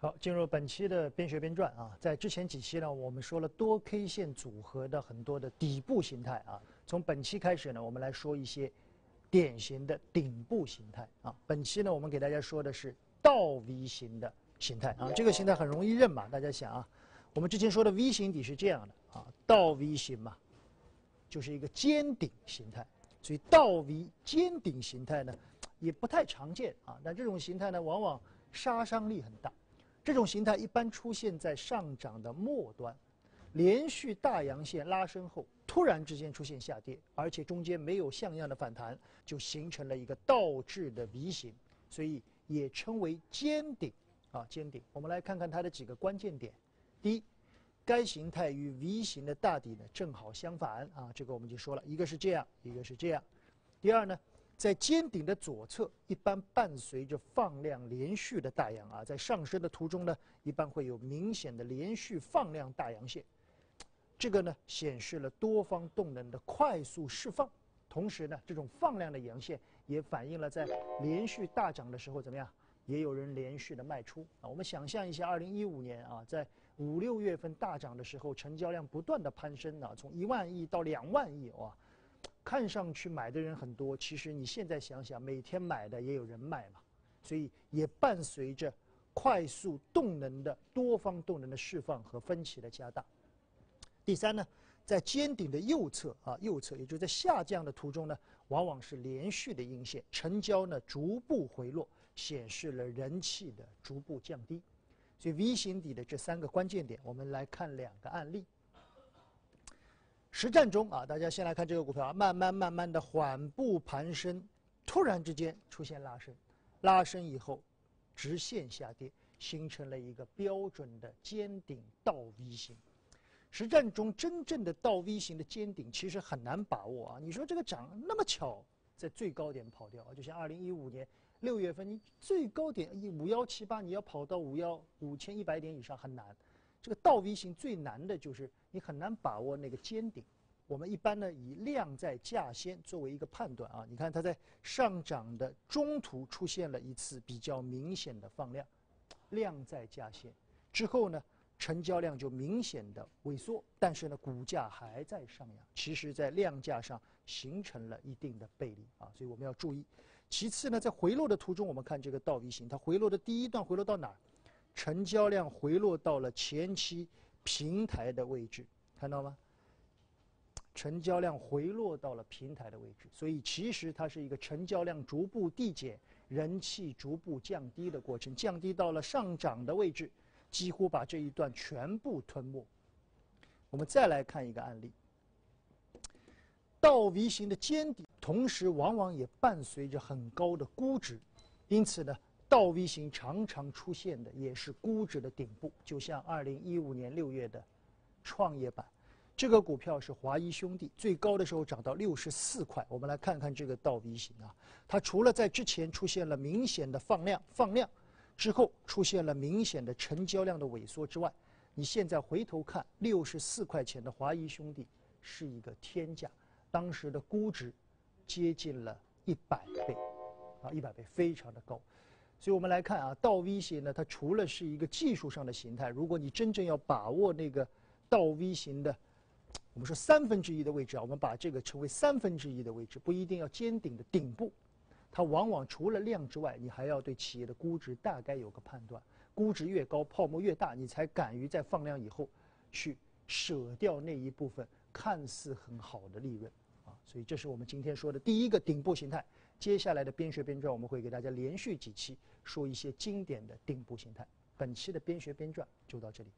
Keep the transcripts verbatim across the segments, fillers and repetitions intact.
好，进入本期的边学边赚啊，在之前几期呢，我们说了多 K 线组合的很多的底部形态啊。从本期开始呢，我们来说一些典型的顶部形态啊。本期呢，我们给大家说的是倒 V 型的形态啊。这个形态很容易认嘛，大家想啊，我们之前说的 V 型底是这样的啊，倒 V 型嘛，就是一个尖顶形态，所以倒 V 尖顶形态呢也不太常见啊。但这种形态呢，往往杀伤力很大。这种形态一般出现在上涨的末端，连续大阳线拉升后，突然之间出现下跌，而且中间没有像样的反弹，就形成了一个倒置的 V 型，所以也称为尖顶啊，尖顶。我们来看看它的几个关键点。第一，该形态与 V 型的大底呢正好相反啊，这个我们就说了，一个是这样，一个是这样。第二呢，在尖顶的左侧，一般伴随着放量连续的大阳啊，在上升的途中呢，一般会有明显的连续放量大阳线，这个呢显示了多方动能的快速释放。同时呢，这种放量的阳线也反映了在连续大涨的时候怎么样，也有人连续的卖出啊。我们想象一下，二零一五年啊，在五六月份大涨的时候，成交量不断的攀升啊，从一万亿到两万亿哇。看上去买的人很多，其实你现在想想，每天买的也有人卖嘛，所以也伴随着快速动能的多方动能的释放和分歧的加大。第三呢，在尖顶的右侧啊，右侧也就是在下降的途中呢，往往是连续的阴线，成交呢逐步回落，显示了人气的逐步降低。所以 V 型底的这三个关键点，我们来看两个案例。实战中啊，大家先来看这个股票，慢慢慢慢的缓步攀升，突然之间出现拉升，拉升以后直线下跌，形成了一个标准的尖顶倒 V 型。实战中真正的倒 V 型的尖顶其实很难把握啊！你说这个涨那么巧，在最高点跑掉，就像二零一五年六月份，你最高点五幺七八，你要跑到五幺五千一百点以上很难。这个倒 V 型最难的就是你很难把握那个尖顶。我们一般呢以量在价先作为一个判断啊。你看它在上涨的中途出现了一次比较明显的放量，量在价先之后呢，成交量就明显的萎缩，但是呢股价还在上扬，其实在量价上形成了一定的背离啊，所以我们要注意。其次呢，在回落的途中，我们看这个倒 V 型，它回落的第一段回落到哪儿？成交量回落到了前期平台的位置，看到吗？成交量回落到了平台的位置，所以其实它是一个成交量逐步递减、人气逐步降低的过程，降低到了上涨的位置，几乎把这一段全部吞没。我们再来看一个案例，倒 V 型的尖底，同时往往也伴随着很高的估值，因此呢，倒 V 型常常出现的也是估值的顶部，就像二零一五年六月的创业板。这个股票是华谊兄弟，最高的时候涨到六十四块。我们来看看这个倒 V 型啊，它除了在之前出现了明显的放量，放量之后出现了明显的成交量的萎缩之外，你现在回头看六十四块钱的华谊兄弟是一个天价，当时的估值接近了一百倍，啊，一百倍非常的高。所以我们来看啊，倒 V 型呢，它除了是一个技术上的形态，如果你真正要把握那个倒 V 型的。我们说三分之一的位置啊，我们把这个称为三分之一的位置，不一定要尖顶的顶部，它往往除了量之外，你还要对企业的估值大概有个判断，估值越高，泡沫越大，你才敢于在放量以后去舍掉那一部分看似很好的利润啊。所以这是我们今天说的第一个顶部形态。接下来的边学边赚，我们会给大家连续几期说一些经典的顶部形态。本期的边学边赚就到这里。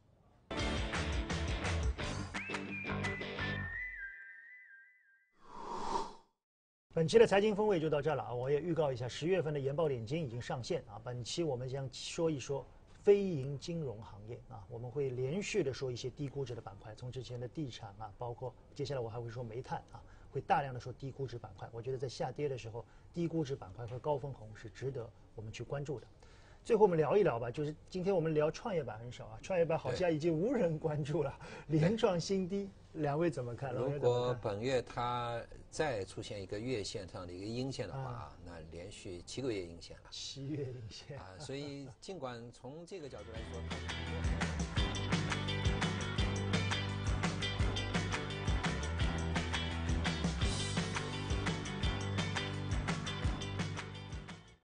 本期的财经风味就到这了啊！我也预告一下，十月份的研报点睛已经上线啊。本期我们将说一说非银金融行业啊，我们会连续的说一些低估值的板块，从之前的地产啊，包括接下来我还会说煤炭啊，会大量的说低估值板块。我觉得在下跌的时候，低估值板块和高分红是值得我们去关注的。 最后我们聊一聊吧，就是今天我们聊创业板很少啊，创业板好像已经无人关注了，连创新低，两位怎么看？ 如果本月它再出现一个月线上的一个阴线的话，啊、那连续七个月阴线了。 七月阴线啊，所以尽管从这个角度来说，